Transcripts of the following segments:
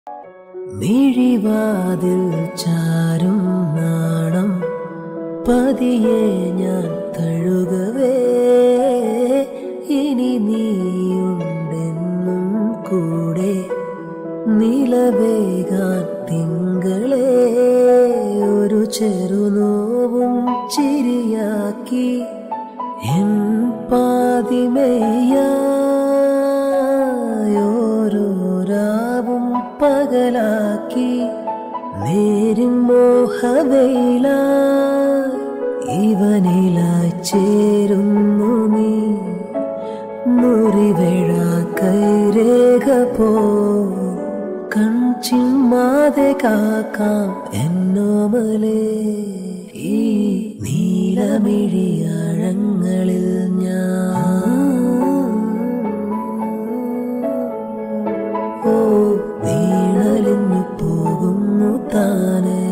മിഴിവാതിൽ ചാരും നാണം പതിയെ ഞാൻ തഴുകവേ, ഇനി നീയുണ്ടെന്നും കൂടെ നിലവേകാൻ തിങ്കളെ. ഒരു ചെറുനോവും ചിരിയാക്കി എൻ പാതിമേയോരോ രാവും പകലാക്കി നേരിൻ മോഹവെയിലായി ഇവനിലായി ചേരുന്നു നീ. മുറിവേഴ കൈരേഖ പോ കൺചിമ്മാതെ കാക്കാം എന്നോമലേ. ഈ നീലമിഴിയാഴങ്ങളിൽ ഞാൻ നീളലിഞ്ഞു പോകുന്നു താനേ.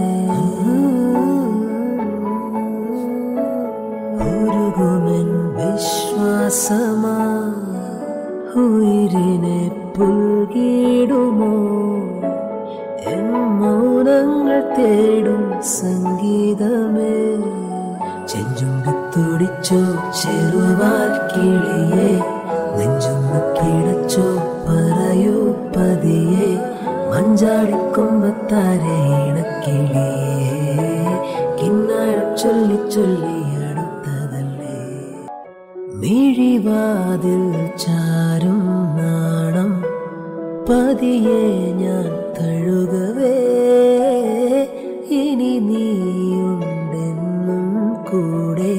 ഉരുകുമെൻ വിശ്വാസമാ ഉയിരിനെ പുൽകിടുമോ എൻ മൗനങ്ങൾ തേടും സംഗീതമേ. ചെഞ്ചുണ്ട് തുടിച്ചോ ചെറുവാൽ കിളിയെ, നെഞ്ചൊന്ന് കിടച്ചോ പറയൂ പതിയെ. മഞ്ചാടിക്കൊമ്പത്താരെ ഇണക്കിളിയേ, കിന്നാരം ചൊല്ലി ചൊല്ലി അടുത്തതല്ലേ. മിഴിവാതിൽ ചാരും നാണം പതിയെ ഞാൻ തഴുകവേ, ഇനി നീയുണ്ടെന്നും കൂടെ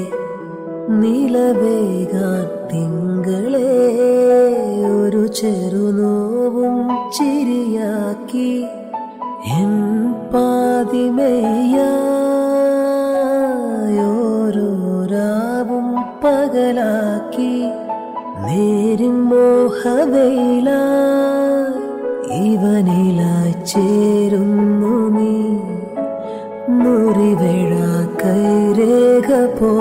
നിലവേകാൻ തിങ്കളെ. ഒരു ചെറുനോവും ചിരിയാക്കി എൻ പാതിമേയോരോ രാവും പകലാക്കി നേരിൻ മോഹവെയിലായി ഇവനിലായി ചേരുന്നു നീ. മുറിവേഴ കൈരേഖ പോ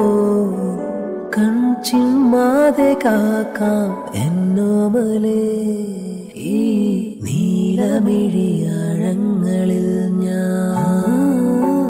കൺചിമ്മാതെ കാക്കാം എന്നോമലേ. ഈ നീലമിഴിയാഴങ്ങളിൽ ഞാൻ